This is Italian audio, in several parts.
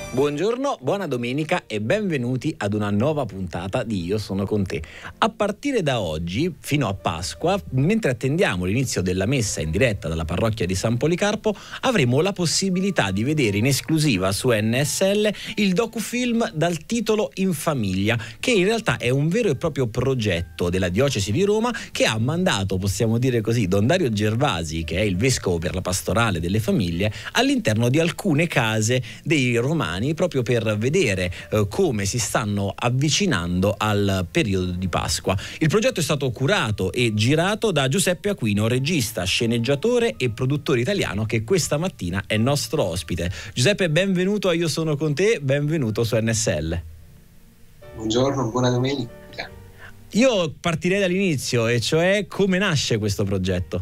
Buongiorno, buona domenica e benvenuti ad una nuova puntata di Io sono con te. A partire da oggi, fino a Pasqua, mentre attendiamo l'inizio della messa in diretta dalla parrocchia di San Policarpo, avremo la possibilità di vedere in esclusiva su NSL il docufilm dal titolo In Famiglia, che in realtà è un vero e proprio progetto della diocesi di Roma che ha mandato, possiamo dire così, Don Dario Gervasi, che è il vescovo per la pastorale delle famiglie, all'interno di alcune case dei romani, proprio per vedere come si stanno avvicinando al periodo di Pasqua. Il progetto è stato curato e girato da Giuseppe Aquino, regista, sceneggiatore e produttore italiano, che questa mattina è nostro ospite. Giuseppe, benvenuto a Io sono con te, benvenuto su NSL. Buongiorno, buona domenica. Io partirei dall'inizio, e cioè come nasce questo progetto?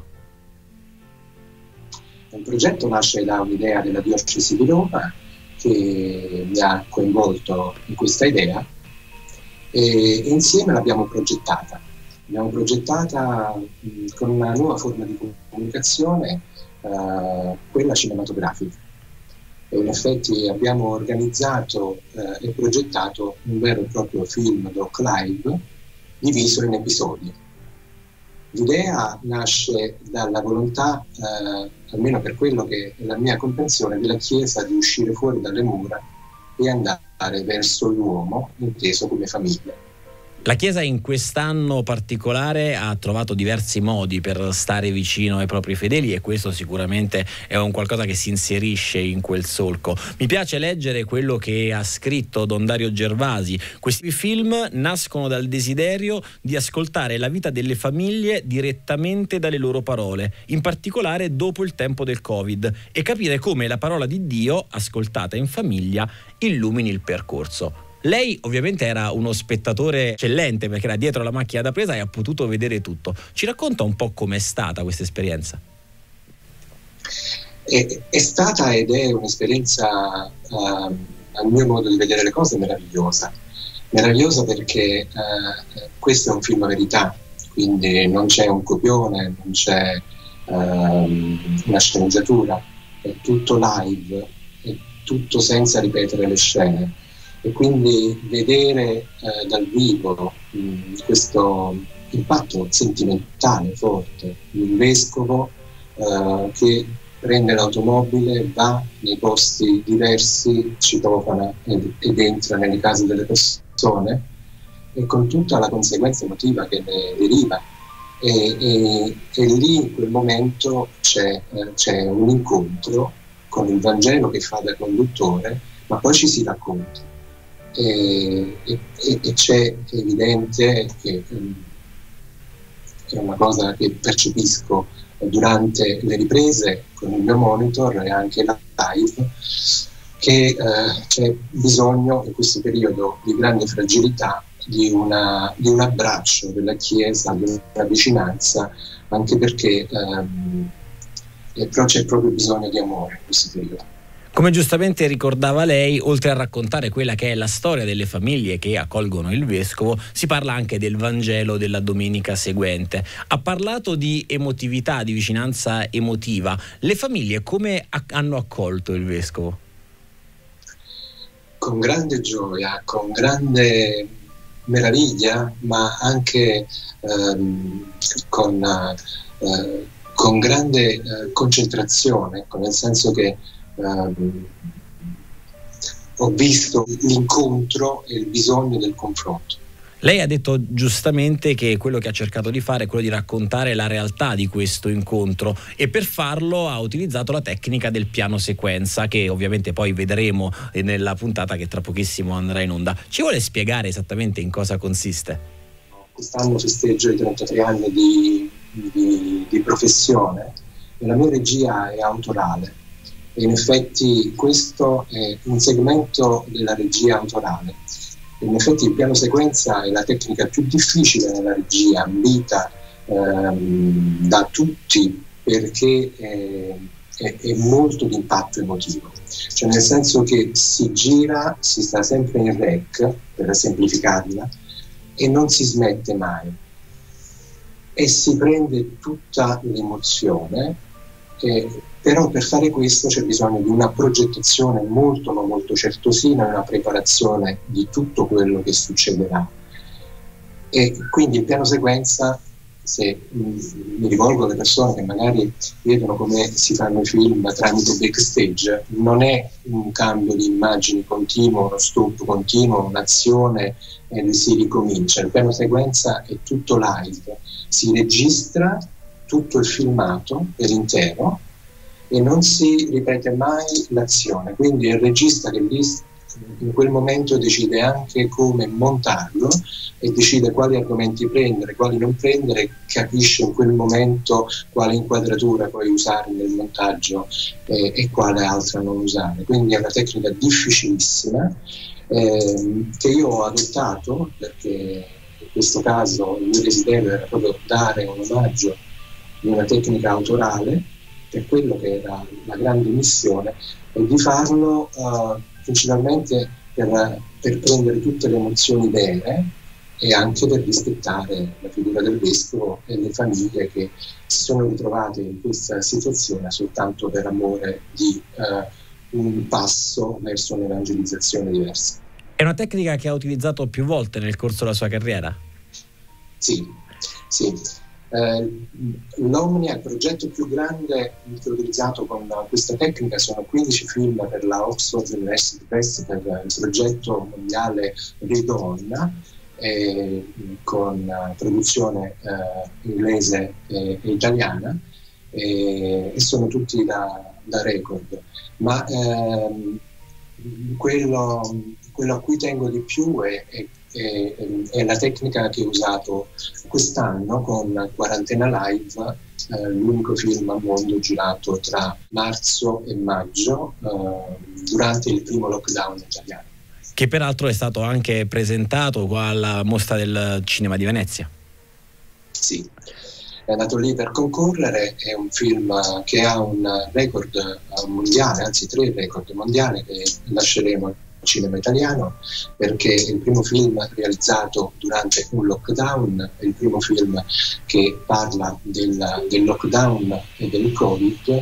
Il progetto nasce da un'idea della diocesi di Roma che mi ha coinvolto in questa idea e insieme l'abbiamo progettata. L'abbiamo progettata con una nuova forma di comunicazione, quella cinematografica. E in effetti abbiamo organizzato e progettato un vero e proprio film doc live diviso in episodi. L'idea nasce dalla volontà, almeno per quello che è la mia comprensione, della Chiesa di uscire fuori dalle mura e andare verso l'uomo, inteso come famiglia. La Chiesa in quest'anno particolare ha trovato diversi modi per stare vicino ai propri fedeli, e questo sicuramente è un qualcosa che si inserisce in quel solco. Mi piace leggere quello che ha scritto Don Dario Gervasi. Questi film nascono dal desiderio di ascoltare la vita delle famiglie direttamente dalle loro parole, in particolare dopo il tempo del Covid, e capire come la parola di Dio, ascoltata in famiglia, illumini il percorso. Lei ovviamente era uno spettatore eccellente, perché era dietro la macchina da presa e ha potuto vedere tutto. Ci racconta un po' com'è stata questa esperienza? È stata ed è un'esperienza, al mio modo di vedere le cose, meravigliosa. Meravigliosa perché questo è un film a verità, quindi non c'è un copione, non c'è una sceneggiatura, è tutto live, è tutto senza ripetere le scene. E quindi vedere dal vivo questo impatto sentimentale forte di un vescovo che prende l'automobile, va nei posti diversi, citofona ed entra nelle case delle persone, e con tutta la conseguenza emotiva che ne deriva. E lì in quel momento c'è un incontro con il Vangelo che fa da conduttore, ma poi ci si racconta. E c'è evidente che è una cosa che percepisco durante le riprese con il mio monitor e anche la live, che c'è bisogno in questo periodo di grande fragilità di un abbraccio della Chiesa, di una vicinanza, anche perché però c'è proprio bisogno di amore in questo periodo. Come giustamente ricordava lei, oltre a raccontare quella che è la storia delle famiglie che accolgono il vescovo, si parla anche del Vangelo della domenica seguente. Ha parlato di emotività, di vicinanza emotiva. Le famiglie come hanno accolto il vescovo? Con grande gioia, con grande meraviglia, ma anche con grande concentrazione, nel senso che ho visto l'incontro e il bisogno del confronto. Lei ha detto giustamente che quello che ha cercato di fare è quello di raccontare la realtà di questo incontro, e per farlo ha utilizzato la tecnica del piano sequenza, che ovviamente poi vedremo nella puntata che tra pochissimo andrà in onda. Ci vuole spiegare esattamente in cosa consiste? Quest'anno festeggio i 33 anni di professione e la mia regia è autorale. E in effetti questo è un segmento della regia autorale. In effetti il piano sequenza è la tecnica più difficile nella regia, ambita da tutti, perché è molto di impatto emotivo. Cioè, nel senso che si gira, si sta sempre in rec, per semplificarla, e non si smette mai. E si prende tutta l'emozione Però per fare questo c'è bisogno di una progettazione molto ma molto certosina, una preparazione di tutto quello che succederà. E quindi il piano sequenza, se mi rivolgo alle persone che magari vedono come si fanno i film tramite backstage, non è un cambio di immagini continuo, uno stop continuo, un'azione e si ricomincia. Il piano sequenza è tutto live, si registra tutto il filmato per intero e non si ripete mai l'azione, quindi è il regista che lì in quel momento decide anche come montarlo e decide quali argomenti prendere, quali non prendere, capisce in quel momento quale inquadratura puoi usare nel montaggio e quale altra non usare. Quindi è una tecnica difficilissima che io ho adottato, perché in questo caso il mio desiderio era proprio dare un omaggio di una tecnica autorale, per quello che era la grande missione, e di farlo principalmente per prendere tutte le emozioni vere e anche per rispettare la figura del vescovo e le famiglie che si sono ritrovate in questa situazione soltanto per amore di un passo verso un'evangelizzazione diversa. È una tecnica che ha utilizzato più volte nel corso della sua carriera? Sì. L'Omnia, il progetto più grande che ho utilizzato con questa tecnica, sono 15 film per la Oxford University Press, per il progetto mondiale Redonna, con produzione inglese e italiana, e sono tutti da record, ma quello a cui tengo di più è la tecnica che ho usato quest'anno con Quarantena Live, l'unico film al mondo girato tra marzo e maggio durante il primo lockdown italiano. Che peraltro è stato anche presentato qua alla Mostra del Cinema di Venezia. Sì, è andato lì per concorrere, è un film che ha un record mondiale, anzi 3 record mondiali che lasceremo al cinema italiano, perché è il primo film realizzato durante un lockdown, è il primo film che parla del lockdown e del Covid,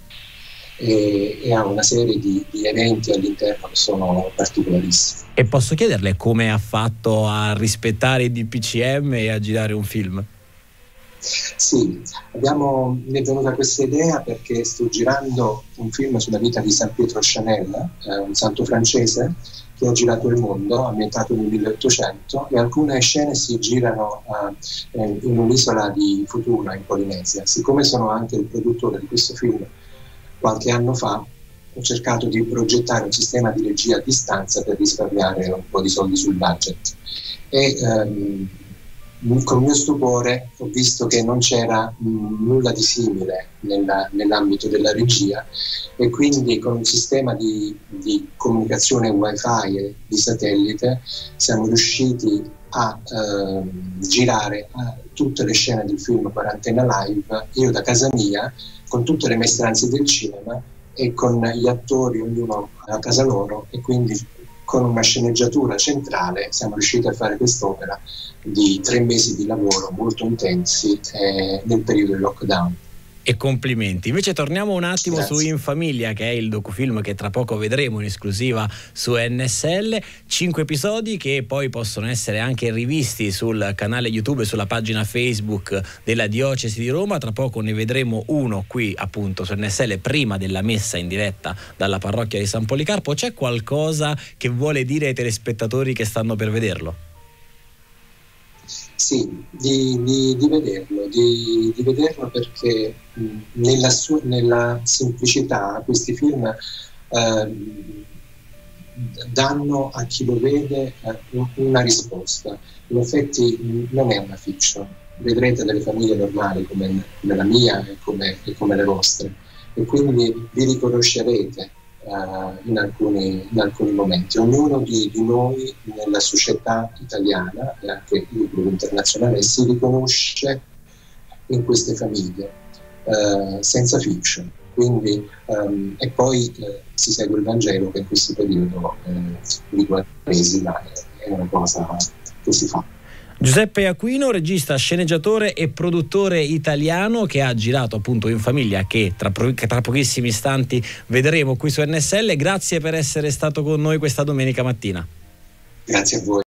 e ha una serie di eventi all'interno che sono particolarissimi. E posso chiederle come ha fatto a rispettare i DPCM e a girare un film? Sì, mi è venuta questa idea perché sto girando un film sulla vita di San Pietro Chanel, un santo francese che ha girato il mondo, ambientato nel 1800, e alcune scene si girano in un'isola di Futuna, in Polinesia. Siccome sono anche il produttore di questo film, qualche anno fa ho cercato di progettare un sistema di regia a distanza per risparmiare un po' di soldi sul budget. E con mio stupore ho visto che non c'era nulla di simile nell'ambito della regia, e quindi con un sistema di comunicazione wifi e di satellite siamo riusciti a girare tutte le scene del film Quarantena Live, io da casa mia, con tutte le maestranze del cinema e con gli attori ognuno a casa loro, e quindi con una sceneggiatura centrale siamo riusciti a fare quest'opera di 3 mesi di lavoro molto intensi nel periodo del lockdown. E complimenti. Invece torniamo un attimo Grazie. su In Famiglia, che è il docufilm che tra poco vedremo in esclusiva su NSL. 5 episodi che poi possono essere anche rivisti sul canale YouTube e sulla pagina Facebook della Diocesi di Roma. Tra poco ne vedremo uno qui appunto su NSL prima della messa in diretta dalla parrocchia di San Policarpo. C'è qualcosa che vuole dire ai telespettatori che stanno per vederlo? Sì, di vederlo perché nella semplicità questi film danno a chi lo vede una risposta. In effetti non è una fiction, vedrete delle famiglie normali come la mia e come le vostre, e quindi vi riconoscerete in alcuni momenti. Ognuno di noi nella società italiana e anche internazionale si riconosce in queste famiglie, senza fiction. Quindi, e poi si segue il Vangelo, che in questo periodo di Quaresima è una cosa che si fa. Giuseppe Aquino, regista, sceneggiatore e produttore italiano che ha girato appunto In famiglia, che tra pochissimi istanti vedremo qui su NSL. Grazie per essere stato con noi questa domenica mattina. Grazie a voi.